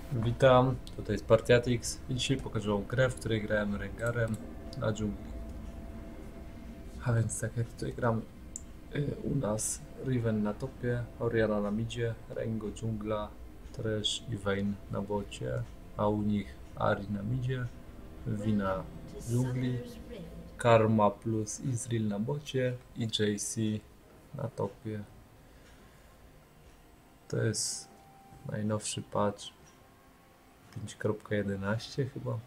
Witam, tutaj jest Partiatix i dzisiaj pokażę wam grę, w której grałem Rengarem na dżungli. A więc tak jak tutaj gram u nas Riven na topie, Orianna na midzie, Rengo dżungla, Thresh i Vayne na bocie, a u nich Ahri na midzie, Vi na dżungli, Karma plus Ezreal na bocie i JC na topie. To jest najnowszy patch 5.11 chyba.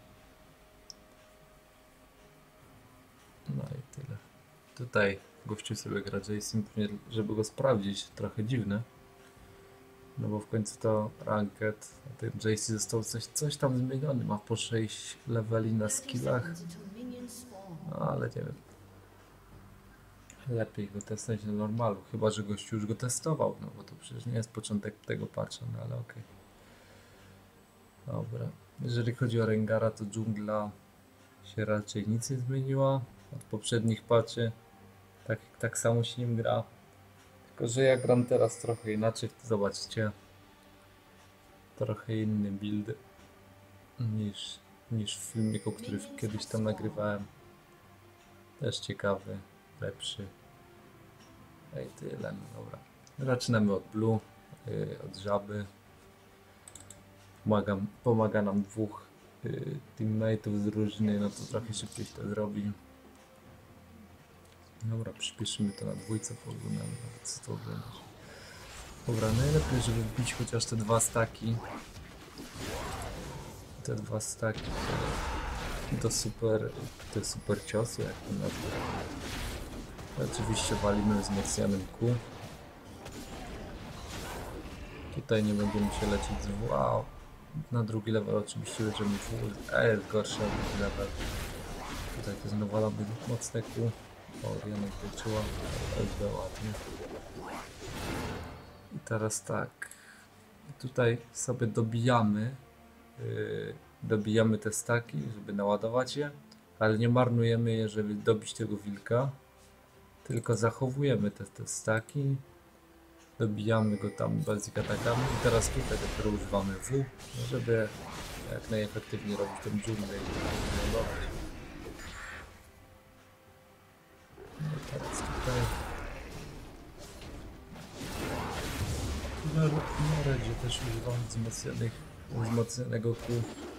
No i tyle. Tutaj gościu sobie gra Jason, pewnie żeby go sprawdzić, trochę dziwne. No bo w końcu to ranked, a ten JC został coś tam zmieniony, ma po 6 leveli na skillach. No ale nie wiem. Lepiej go testować na normalu, chyba że gościu już go testował, no bo to przecież nie jest początek tego patcha, no ale okej. Dobra, jeżeli chodzi o Rengara, to dżungla się raczej nic nie zmieniła od poprzednich patchy. Tak samo się nim gra. Tylko że ja gram teraz trochę inaczej, zobaczcie. Trochę inny build niż w filmiku, który kiedyś tam nagrywałem. Też ciekawy, lepszy. I tyle, no dobra. Zaczynamy od blue, od żaby. Pomaga nam dwóch teammateów z drużyny, no to trochę szybciej się to zrobi. Dobra, przyspieszymy to na dwójce, pooglądamy, co to będzie. Dobra, najlepiej, żeby wbić chociaż te dwa staki. Te dwa staki to super ciosy, jak to nazwać. Oczywiście walimy wzmacnianym Q. Tutaj nie będziemy się lecieć z wow. Na drugi level oczywiście będziemy jest gorszy od drugi level. Tutaj to znowu walamy mocne Q. O, Janek wyczuła, SB ładnie. I teraz tak. Tutaj sobie dobijamy te staki, żeby naładować je, ale nie marnujemy je, żeby dobić tego wilka, tylko zachowujemy te staki, dobijamy go tam basic atakami i teraz tutaj dopiero używamy W, żeby jak najefektywniej robić tą dżunglę i lądować. No i teraz tutaj na redzie też używamy wzmocnionego Q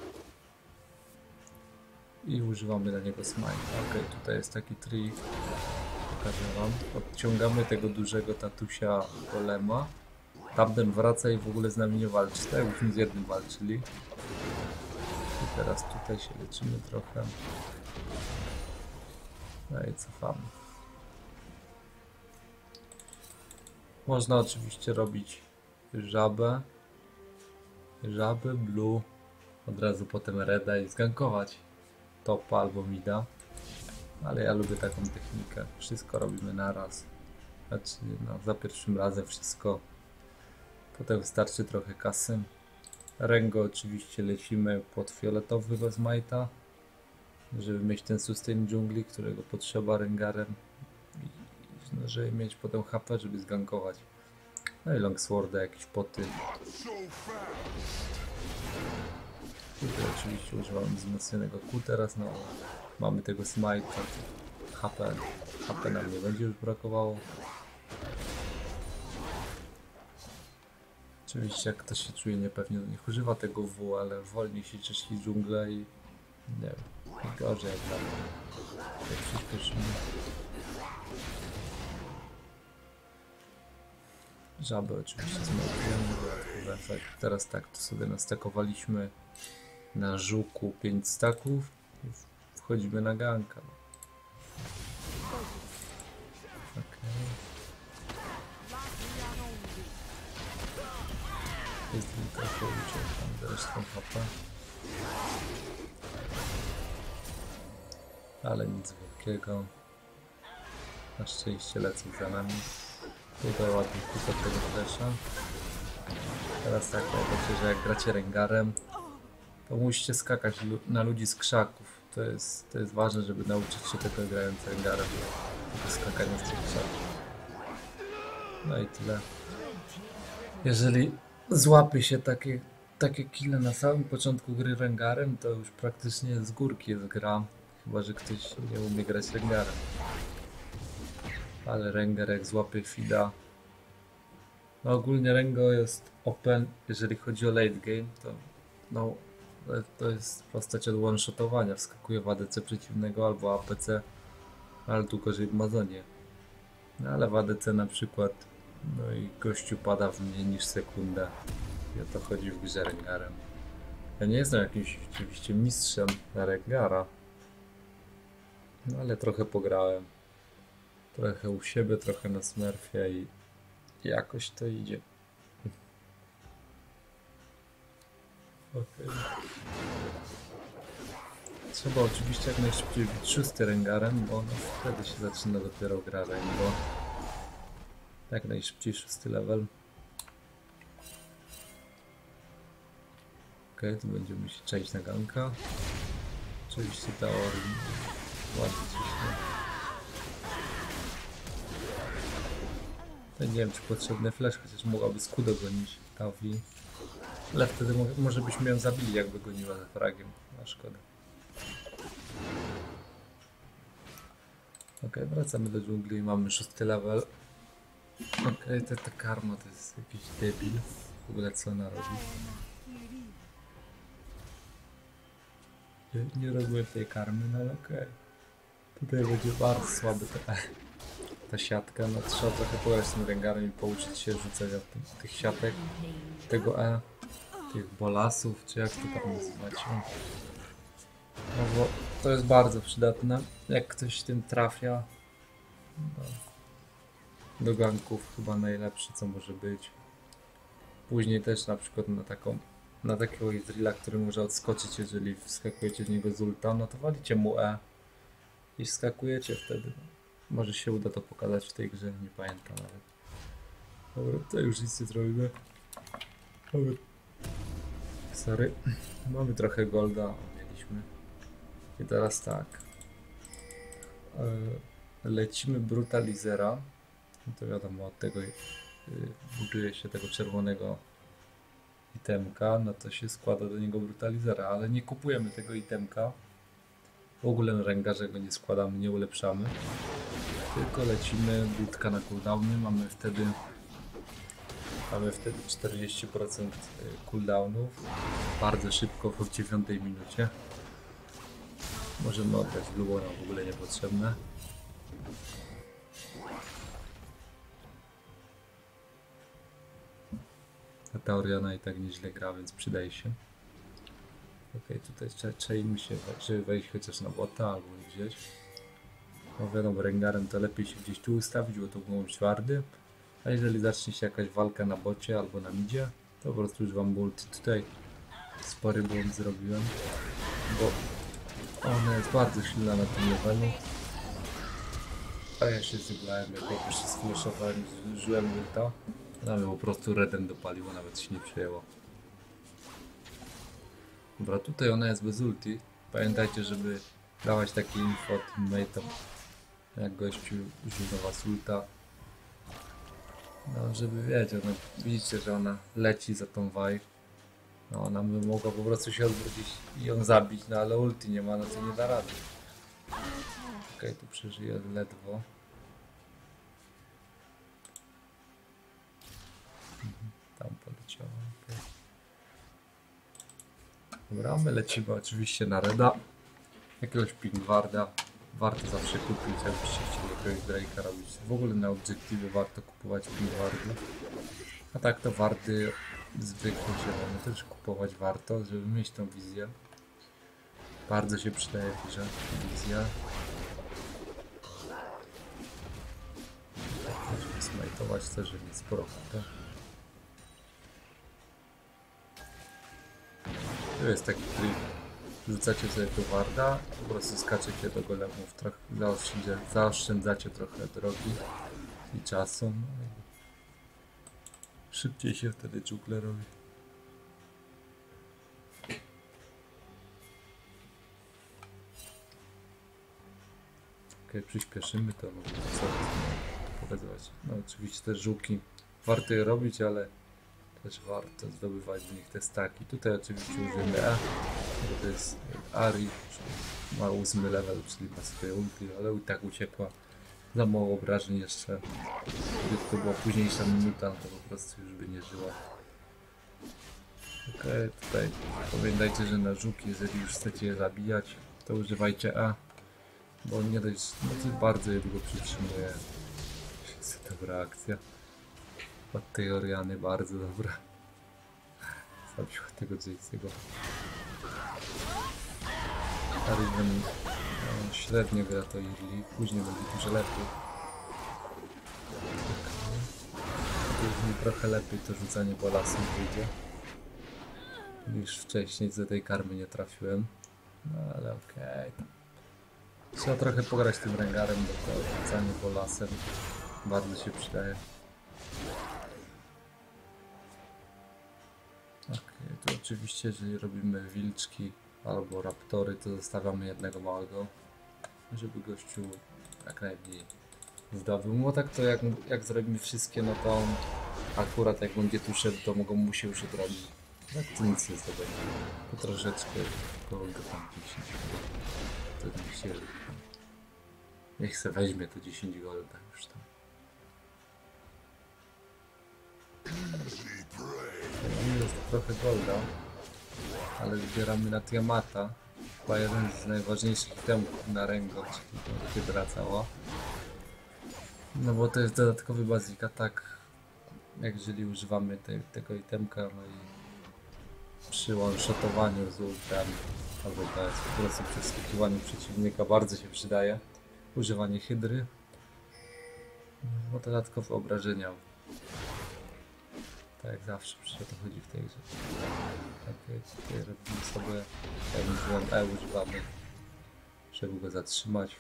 i używamy na niego smite. Ok, tutaj jest taki trik, pokażę wam. Odciągamy tego dużego tatusia golema, tamten wraca i w ogóle z nami nie walczy, tak jakbyśmy z jednym walczyli. I teraz tutaj się leczymy trochę. No i cofamy. Można oczywiście robić żabę, blue, od razu potem reda i zgankować topa albo mida, ale ja lubię taką technikę, wszystko robimy naraz, znaczy no, za pierwszym razem wszystko, potem wystarczy trochę kasy. Rengo oczywiście lecimy pod fioletowego smite'a, żeby mieć ten sustain dżungli, którego potrzeba Rengarem i no, żeby mieć potem HP, żeby zgankować. No i longsworda, jakieś poty. Tutaj oczywiście używamy wzmocnionego Q teraz, no mamy tego smite'a, HP nam nie będzie już brakowało. Oczywiście jak ktoś się czuje niepewnie, to niech używa tego W, ale wolniej się czyści dżunglę i nie wiem, gorzej jak tam. Jak przyspieszymy. Żabę oczywiście zmarnujemy, dodatkowy efekt. Teraz tak, to sobie nastakowaliśmy na żuku 5 staków i wchodzimy na ganka. Okay. Jest trochę uciekł tam resztą HP. Ale nic wielkiego. Na szczęście lecą za nami. Tutaj ładnie kupa tego flesza. Teraz tak, pamiętajcie, że jak gracie Rengarem, to musicie skakać na ludzi z krzaków. To jest ważne, żeby nauczyć się tego grając Rengarem. Tego skakania z tych krzaków. No i tyle. Jeżeli złapie się takie kile na samym początku gry Rengarem to już praktycznie z górki jest gra. Chyba że ktoś nie umie grać Rengarem. Ale Rengar jak złapie Fida. No ogólnie Rengo jest open, jeżeli chodzi o late game, to no to jest postać od one-shotowania, wskakuje w ADC przeciwnego albo APC, ale tu gorzej w Amazonie. No ale w ADC na przykład, no i gościu pada w mniej niż sekundę. I o to chodzi w grze Rengarem. Ja nie jestem jakimś oczywiście mistrzem na Rengara, no ale trochę pograłem. Trochę u siebie, trochę na Smurfie i jakoś to idzie. Okay. Trzeba oczywiście jak najszybciej być 6 Rengarem, bo no wtedy się zaczyna dopiero gra Rengo. Jak najszybciej 6 level. Ok, tu będziemy się czaić na ganka. Oczywiście ta Ori ładnie ciśnie. Nie wiem czy potrzebny flash, chociaż mogłaby Skudo gonić Tavi. Ale wtedy może byśmy ją zabili, jakby goniła za fragiem. A szkoda. Ok, wracamy do dżungli i mamy 6 level. Ok, ta karma to jest jakiś debil. W ogóle co ona robi? Nie rozumiem tej karmy, no ale okej. Tutaj będzie bardzo słaby ta siatka. No trzeba trochę pograć z tym Rengarem i pouczyć się rzucenia tych siatek. Tego tych bolasów, czy jak to tam nazywać. No bo to jest bardzo przydatne, jak ktoś tym trafia. No, do ganków chyba najlepsze co może być. Później też na przykład na takiego Izrila, który może odskoczyć, jeżeli wskakujecie w niego z ulta, no to walicie mu i wskakujecie wtedy. Może się uda to pokazać w tej grze, nie pamiętam nawet. Dobra, to już nic nie zrobimy. Sorry. Mamy trochę golda, mieliśmy. I teraz tak. Lecimy Brutalizera. No to wiadomo, od tego buduje się tego czerwonego itemka, no to się składa do niego Brutalizera, ale nie kupujemy tego itemka. W ogóle na Rengarze go nie składamy, nie ulepszamy. Tylko lecimy budka na cooldowny, mamy wtedy 40% cooldownów. Bardzo szybko w 9 minucie. Możemy oddać Blue'ona, w ogóle niepotrzebne. Ta Orianna i tak nieźle gra, więc przydaje się. Ok, tutaj czaimy się, żeby wejść chociaż na bota albo gdzieś. No wiadomo, Rengarem to lepiej się gdzieś tu ustawić, bo to było twardy. A jeżeli zacznie się jakaś walka na bocie albo na midzie, to po prostu już wam ulti. Tutaj spory błąd zrobiłem, bo ona jest bardzo silna na tym levelu. A ja się zjebałem, jak już się sflashowałem, zużyłem ulta. No ale po prostu redem dopaliło, nawet się nie przejęło. Dobra, tutaj ona jest bez ulti. Pamiętajcie, żeby dawać takie info teammate'om, jak gościu używa was ulta. No, żeby wiedział, no widzicie, że ona leci za tą Vi. No, ona by mogła po prostu się odwrócić i ją zabić, no ale ulti nie ma, no to nie da rady. Okej, tu przeżyje ledwo. Tam poleciała. Okay. Dobra, my lecimy oczywiście na Reda. Jakiegoś Pingwarda. Warto zawsze kupić, jakbyście chcieli jakiegoś Drake'a robić. W ogóle na obiektywie warto kupować Pingwardy. A tak to warty zwykle zielone też kupować warto, żeby mieć tą wizję. Bardzo się przydaje w grze wizja. Żeby smajtować też, żeby mieć sporo HP. Tu jest taki trik. Rzucacie sobie tu warda, po prostu skaczecie do golemów, trochę zaoszczędzacie trochę drogi i czasu. No i szybciej się wtedy dżunglę robi. Ok, przyspieszymy to, no co pokazywać. No oczywiście te żółki warto je robić, ale też warto zdobywać w nich te staki. Tutaj oczywiście użyjemy E, bo to jest Ari, ma 8 level, czyli ma swoje ulti, ale i tak uciekła. Za mało obrażeń jeszcze. Gdyby to była późniejsza minuta, to po prostu już by nie żyła. Okej, tutaj pamiętajcie, że na żuki, jeżeli już chcecie je zabijać, to używajcie E, bo nie dość, no to bardzo je długo przytrzymuje. Jest dobra akcja. Od tej Oriany bardzo dobra. Zabił tego Jayce'ego. Riven średnio gra to Irli, później będzie dużo lepiej. Później trochę lepiej to rzucanie bolasem wyjdzie niż wcześniej, z tej karmy nie trafiłem. No ale okej. Trzeba trochę pograć tym Rengarem, bo to rzucanie bolasem bardzo się przydaje. Okej, tu oczywiście jeżeli robimy wilczki albo raptory, to zostawiamy jednego małego, żeby gościu jak najmniej zdobył. No tak to jak zrobimy wszystkie, no to akurat jak będzie tu szedł, to mogą mu się już odrobić. Tak to nic nie zdobędzie. To troszeczkę golda tam 10. To mi się... Niech se weźmie to 10 golda już tam. Jest trochę golda, ale zbieramy na Tiamata. Chyba jeden z najważniejszych itemów na Rengo, czyli hydra cała. No bo to jest dodatkowy basic attack, jak jeżeli używamy tego itemka, no i przy one-shotowaniu z ultami, albo to jest po prostu przy skikiwaniu przeciwnika bardzo się przydaje używanie hydry, bo dodatkowe obrażenia. Tak jak zawsze, przecież o to chodzi w tej grze. Okay, tutaj robimy sobie, jak używam E, używamy, żeby go zatrzymać.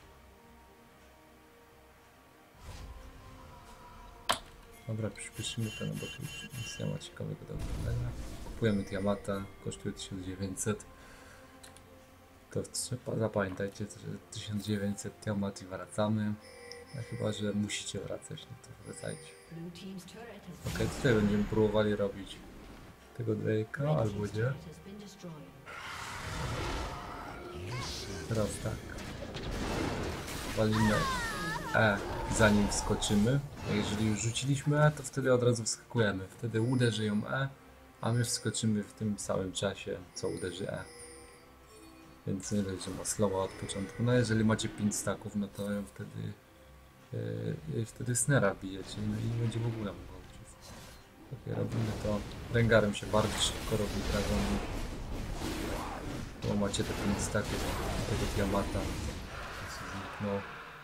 Dobra, przyspieszymy to, no bo tu już nic nie ma ciekawego do oglądania. Kupujemy Tiamata, kosztuje 1900. To trzeba, zapamiętajcie, że 1900 Tiamat i wracamy. No chyba, że musicie wracać, no to wracajcie. Ok, tutaj będziemy próbowali robić tego Drake'a, albo nie. Teraz tak. Walimy E, zanim wskoczymy. A jeżeli już rzuciliśmy E, to wtedy od razu wskakujemy. Wtedy uderzy ją E, a my wskoczymy w tym samym czasie, co uderzy E. Więc nie dość, że ma slowa od początku. No jeżeli macie 5 staków, no to ją wtedy snera bijecie, no i będzie w ogóle mogła uciec. Ok, robimy to. Rengarem się bardzo szybko robi dragony. Bo macie te 5 staków tego Tiamata. Zniknął.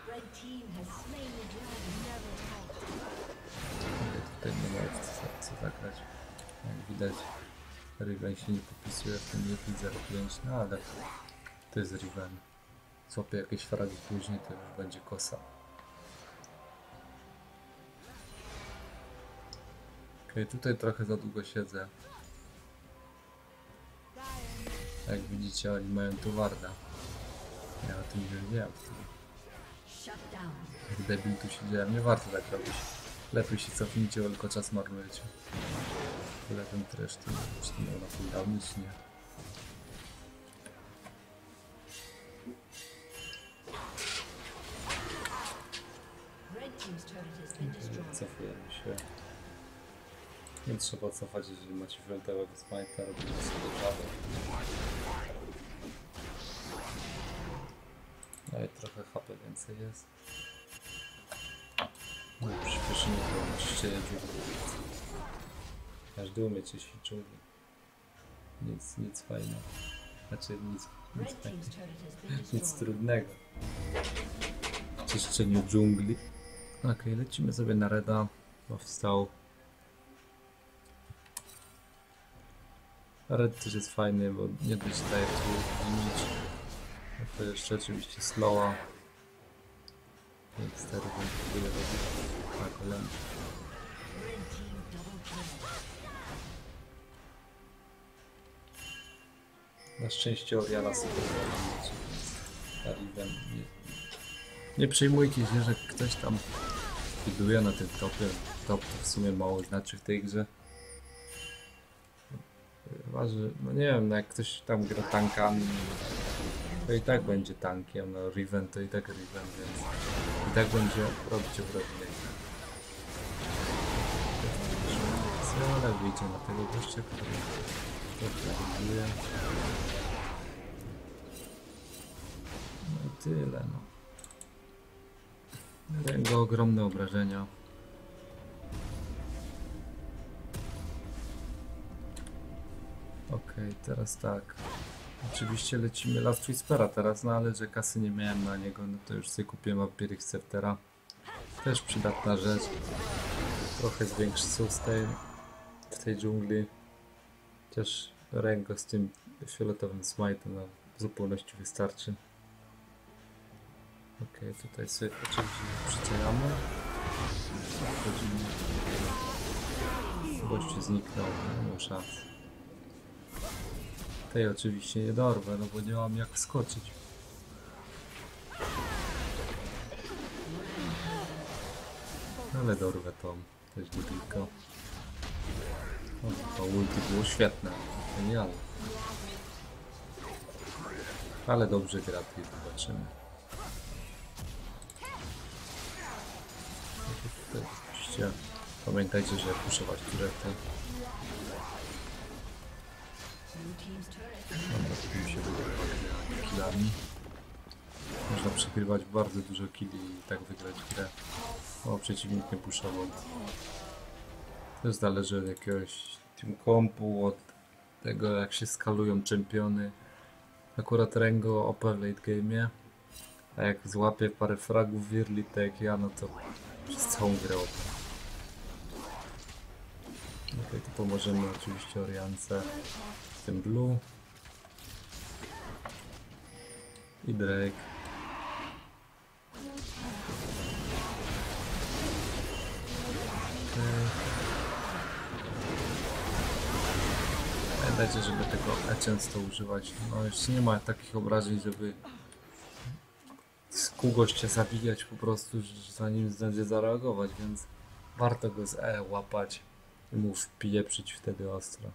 Tutaj nie ma co zagrać. Jak widać, Riven się nie popisuje w tym 1.05, no ale to jest Riven. Złapie jakieś fragi później, to już będzie kosa. Okej, tutaj trochę za długo siedzę. Jak widzicie, oni mają tu warda. Ja o tym nie wiem. Jak debil tu siedziałem, nie warto tak robić. Lepiej się cofnijcie, tylko czas marnujecie. Tyle ten trash, czy to miał na cooldown, czy nie. Cofujemy się. Nie trzeba cofać, jeżeli macie fioletowego smajta, robimy sobie żabę. No i trochę HP więcej jest. No i przyspieszymy to czyszczenie dżungli. Każdy umie czyścić dżungli. Nic fajnego. Znaczy nic trudnego. Czyszczeniu dżungli. Okej, lecimy sobie na reda, bo wstał. Red też jest fajny, bo nie dość daje tu limit. No to jeszcze oczywiście slowa. Więc stary bym próbuje robić na kolana. Na szczęście Oriana sobie Riven. Nie przejmujcie się, że ktoś tam widuje na tym topie. Top to w sumie mało znaczy w tej grze. Chyba, że, no nie wiem, no jak ktoś tam gra tankami, to i tak będzie tankiem, no Riven to i tak Riven, więc i tak będzie robić wrażenie. Ale wyjdzie na tego gościa, który to próbuje. No i tyle, no. Rengo ogromne obrażenia. Okej, teraz tak. Oczywiście lecimy Last Whispera teraz, no ale że kasy nie miałem na niego, no to już sobie kupiłem Vampiric Sceptera. Też przydatna rzecz. Trochę zwiększy sustain w tej dżungli. Chociaż Rengo z tym fioletowym smite'em na zupełności wystarczy. Okej, tutaj sobie oczywiście przyciągamy. Wchodzimy. Gościu zniknął, nie mam szans. Tej oczywiście nie dorwę, no bo nie mam jak wskoczyć. Ale dorwę tą, też debilko. O, to ulti było świetne, genialne. Ale dobrze gra, tutaj zobaczymy. Tutaj oczywiście pamiętajcie, że puszować turety. Dobra, tu mi się wygrywa killami. Można przegrywać bardzo dużo killi i tak wygrać grę. O, przeciwnik nie puszował. To zależy od jakiegoś team kompu, od tego jak się skalują czempiony. Akurat Rengo OP w late game'ie, a jak złapie parę fragów w early tak jak ja, no to przez całą grę OP. Okej, tu pomożemy oczywiście Oriance z tym blue. I Drake. Pamiętajcie, żeby tego często używać. No jeszcze nie ma takich obrażeń, żeby z kół gościa zabijać po prostu, zanim zdąży zareagować, więc warto go z E łapać i mu wpieprzyć wtedy ostro.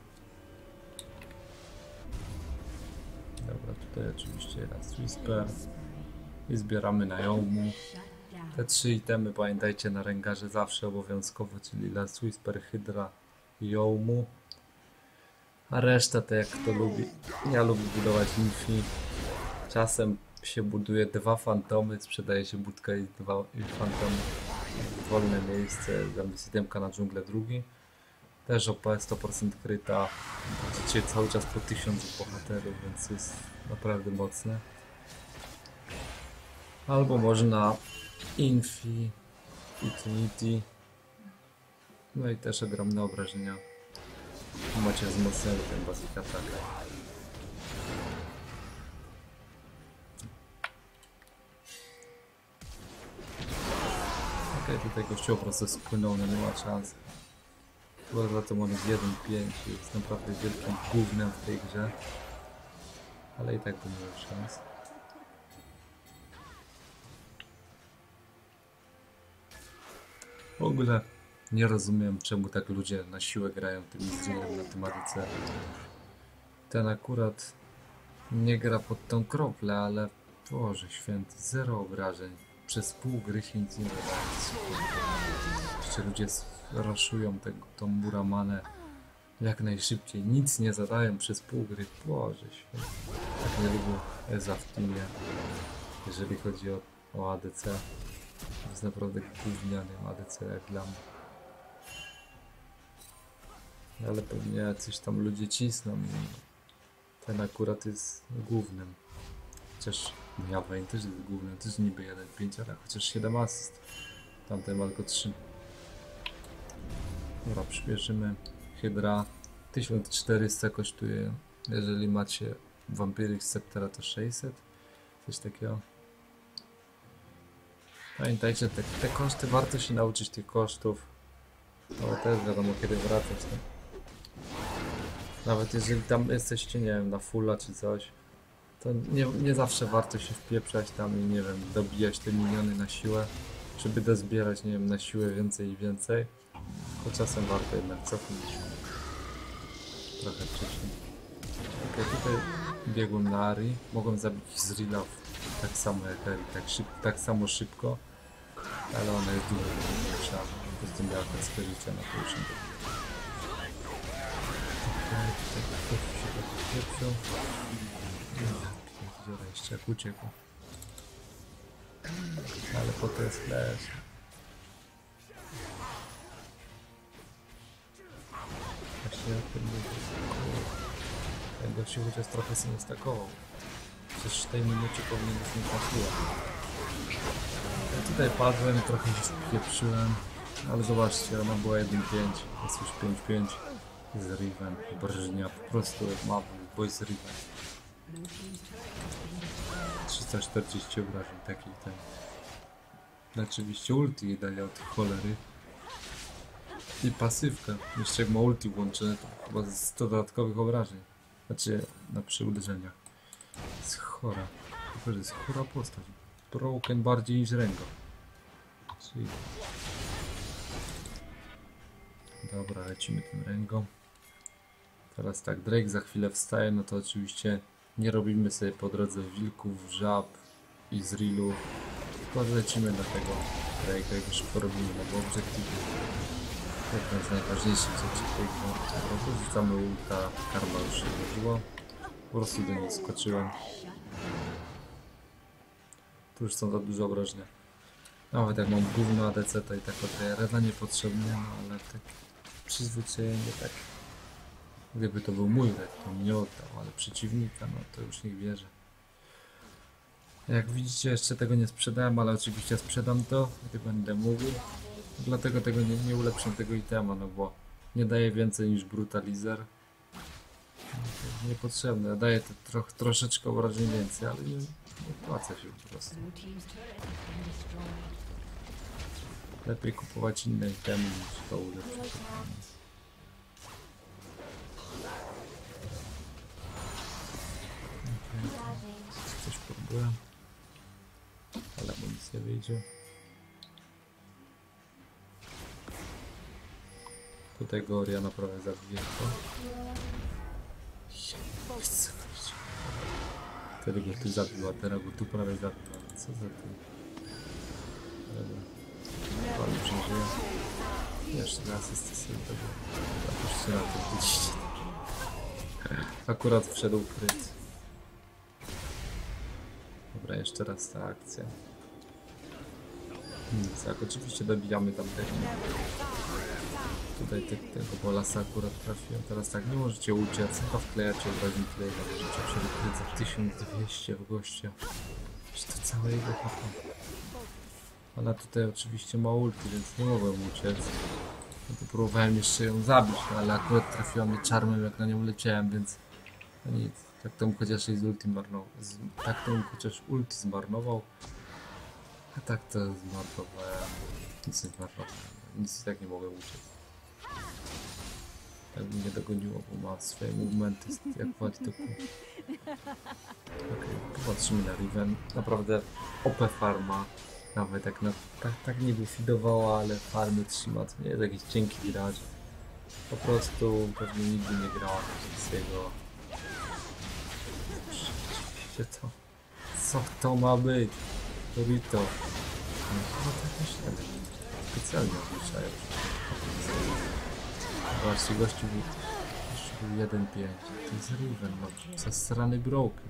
Dobra, tutaj oczywiście Last Whisper i zbieramy na Yomu. Te 3 itemy pamiętajcie na Rengarze zawsze obowiązkowo, czyli Last Whisper, Hydra i Yomu. A reszta to jak kto lubi. Ja lubię budować infi. Czasem się buduje 2 fantomy, sprzedaje się budkę i 2 fantomy. Wolne miejsce, zamiast 7 na dżunglę drugi. Też OP 100% kryta. Widzicie cały czas po 1000 bohaterów, więc jest naprawdę mocne. Albo można Infi, Utility. No i też ogromne obrażenia. Macie wzmocniony ten basic attack. Okej, tutaj gościu po prostu spłynął, no nie ma szans. Chyba za to on jest 1-5, jest naprawdę wielkim gównem w tej grze. Ale i tak by miał szans. W ogóle nie rozumiem, czemu tak ludzie na siłę grają tym Izraelem na tym ADC. Ten akurat nie gra pod tą kroplę, ale Boże święty, 0 obrażeń. Przez pół gry się nic nie wydaje. Jeszcze ludzie raszują tą Muramanę jak najszybciej. Nic nie zadają przez pół gry. Boże święty. Tak nie lubię Eza w teamie, jeżeli chodzi o ADC. To jest naprawdę gównianym ADC jak dla mnie. Ale pewnie jacyś tam ludzie cisną i ten akurat jest głównym. Chociaż Yavayne też jest głównym, też niby 1-5, ale chociaż 7 asyst. Tamten ma tylko 3. Dobra, przyspieszymy. Hydra 1400 kosztuje. Jeżeli macie Vampiric Sceptera to 600. Coś takiego. Pamiętajcie, te koszty, warto się nauczyć tych kosztów. Ale też wiadomo kiedy wracać. No. Nawet jeżeli tam jesteście, nie wiem, na fulla czy coś, to nie zawsze warto się wpieprzać tam i nie wiem, dobijać te miniony na siłę, żeby dozbierać, nie wiem, na siłę więcej i więcej. To czasem warto jednak cofnąć. trochę wcześniej. Ok, tutaj biegłem na Ari. Mogłem zabić Zrilla tak samo jak Ari, tak samo szybko. Ale ona jest dużo większa. Po prostu miała kreskę życia na to już. Okej, tutaj ktoś się tak pieprzył. Pierdziele, jeszcze jak uciekł. Ale potem jest flash. Właśnie jak ten gościu chociaż trochę sobie stakował. Przecież w tej minucie powinien być nie pasuje. Ja tutaj padłem, trochę się pieprzyłem. Ale zobaczcie, ona była 1-5, jest już 5-5 z Riven, brżnia, po prostu jak ma boj z Riven. 340 obrażeń, takich ten. Oczywiście ulti daje od cholery. I pasywkę. Jeszcze jak ma ulti włączone, to chyba 100 dodatkowych obrażeń. Znaczy, przy uderzeniach. Jest chora. To jest chora postać. Broken bardziej niż Rengo. Czyli... Dobra, lecimy tym Rengo. Teraz tak, Drake za chwilę wstaje, no to oczywiście nie robimy sobie po drodze wilków, żab i zrillów. Tylko lecimy do tego Drake'a, jak szybko robimy, no bo obiektywy jedna z najważniejszych rzeczy w tej grze. Rzucamy ulta, karma już się urodziła. Po prostu do niej skoczyłem. Tu już są za duże obrażenia. Nawet jak mam gówno ADC, to i tak oddaję reda niepotrzebnie, no ale tak przyzwyczajenie tak. Gdyby to był mój red, to mnie nie oddał, ale przeciwnika, no to już niech bierze. Jak widzicie, jeszcze tego nie sprzedałem, ale oczywiście sprzedam to, gdy będę mógł. Dlatego tego nie ulepszę tego itema, no bo nie daje więcej niż brutalizer. Niepotrzebne, daje to troszeczkę obrażeń więcej, ale nie opłaca się po prostu. Lepiej kupować inne itemy niż to ulepszyć. Coś próbuję, ale mu nic nie wyjdzie. Tutaj go Oriana prawie zabije. Wtedy go tu zabiła, teraz go tu prawie zabiła. Co za to? Dobra. Pan przeżyje. Jeszcze raz jest sobie tego. Zapuśćcie na to, widzicie. Akurat wszedł kryt. Dobra, jeszcze raz ta akcja. Tak, oczywiście dobijamy tamtego. Tutaj tego bolasa akurat trafiłem. Teraz tak, nie możecie uciec, chyba wklejacie od razu klej, ale życie przed za 1200 w gościa. To całe jego HP. Ona tutaj oczywiście ma ulti, więc nie mogłem uciec. No to próbowałem jeszcze ją zabić, no, ale akurat trafiła mnie czarmem, jak na nią leciałem, więc no nic. Tak to mu chociaż jej z ulti zmarnował. Tak to mu chociaż ulti zmarnował. A tak to zmarnowałem. Nic nie zmarnowałem. Nic i tak nie mogłem uciec. Tak mnie dogoniło, bo ma swoje movementy, jak wali to kół. Okej, popatrzymy na Riven. Naprawdę OP farma. Nawet jak tak niby fidowała, ale farmy trzyma. To nie jest jakiś cienki gracz. Po prostu pewnie nigdy nie grała na swojego. To? Co to ma być? Rito. No to też specjalnie odliczają. Zobaczcie, gościu był 1-5. To jest Riven, no. Zasrany broken.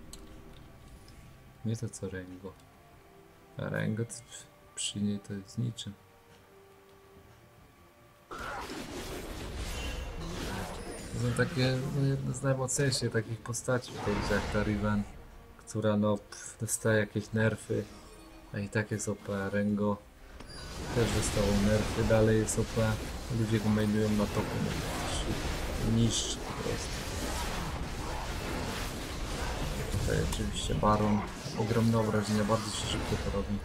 Nie to co Rengo. A Rengo to przy niej to jest niczym. To są takie, no, jedne z najmocniejszych takich postaci w tej grze, jak ta Riven, która no dostaje jakieś nerfy, a i tak jest OP. Rengo też dostało nerfy, dalej jest OP. Ludzie go mainują na topu, niszczy po prostu. Tutaj oczywiście Baron, ogromne obrażenia, bardzo się szybko to robi.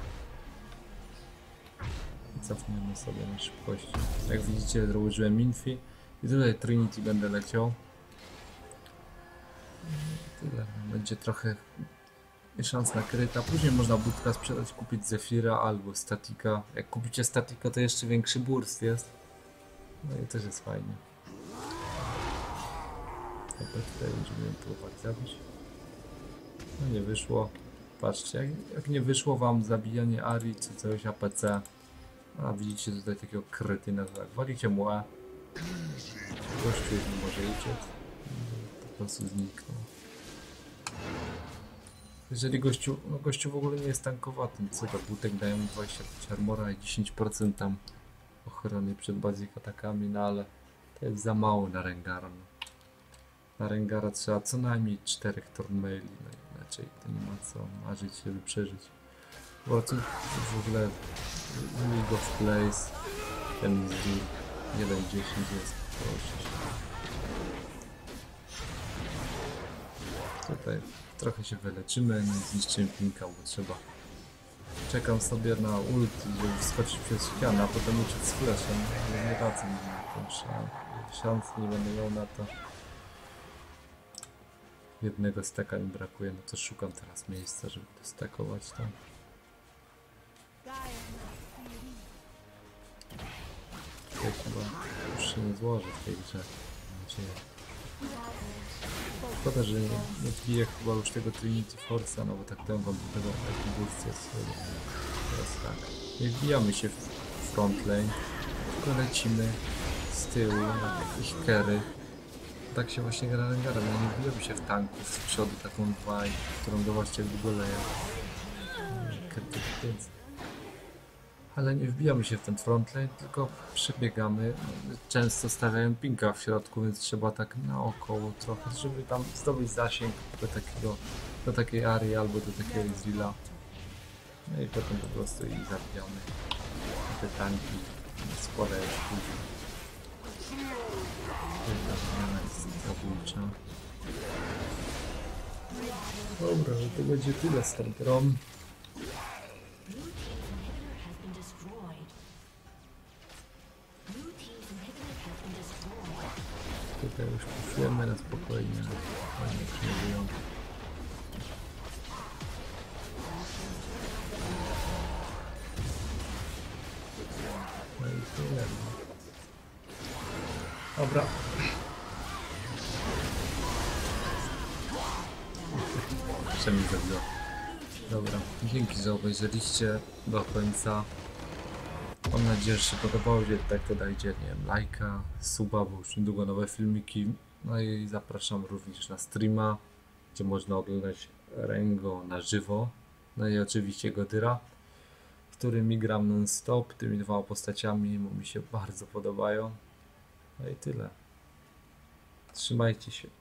Cofniemy sobie na szybkości. Jak widzicie, dołożyłem Infi i tutaj Trinity będę leciał. Tyle, będzie trochę szans na kryta. Później można budka sprzedać, kupić Zefira albo Statika. Jak kupicie Statika, to jeszcze większy burst jest. No i też jest fajnie. HP tutaj będziemy próbować zabić. No nie wyszło. Patrzcie, jak nie wyszło wam zabijanie Ari czy coś APC. A widzicie tutaj takiego kretyna, jak walicie mułę. Gościu już nie może uciec. Po prostu zniknął. Jeżeli gościu w ogóle nie jest tankowatym, co do butek dają 25 armora i 10% tam ochrony przed basic atakami, no ale to jest za mało na Rengara. No. Na Rengara trzeba co najmniej 4 Thornmaili, no inaczej to nie ma co marzyć, żeby przeżyć. Bo tu w ogóle League of Place, ten z 1.10 jest, proszę się. Tutaj trochę się wyleczymy, nie zniszczymy pinka, bo trzeba. Czekam sobie na ult, żeby wskoczyć przez ścianę, a potem uciec z flashem, ale nie radzę mi na tą szansę, nie będę miał na to. Jednego steka mi brakuje, no to szukam teraz miejsca, żeby dostakować tam. Tutaj chyba już się nie złoży w tej grze. Szkoda, że nie piję chyba już tego Trinity Force'a, no bo tak to wam będą taki boost sobie. Teraz tak. Nie wbijamy się w frontlane, tylko lecimy z tyłu na jakieś kery. Tak się właśnie gra Rengara, no nie wbijamy się w tanków z przodu, taką vibe, którą zobaczcie jak długo leje. Ale nie wbijamy się w ten frontlane, tylko przebiegamy. Często stawiają pinka w środku, więc trzeba tak naokoło trochę, żeby tam zdobyć zasięg do takiej arii albo do takiego Ezreala. No i potem po prostu ich zabijamy. Te tanki składają się później. Ta zmiana jest zabójcza. Dobra, to będzie tyle z tą grą. Tutaj już puszujemy na spokojnie, fajnie przyjmują. No i tyle. Dobra. Jeszcze mi zabiło. Dobra, dzięki, że obejrzeliście do końca. Mam nadzieję, że się podobało, jeżeli tak to dajcie, nie wiem, lajka, suba, bo już niedługo nowe filmiki. No i zapraszam również na streama, gdzie można oglądać Rengo na żywo. No i oczywiście Godyra, którymi gram non-stop, tymi dwoma postaciami, bo mi się bardzo podobają. No i tyle. Trzymajcie się.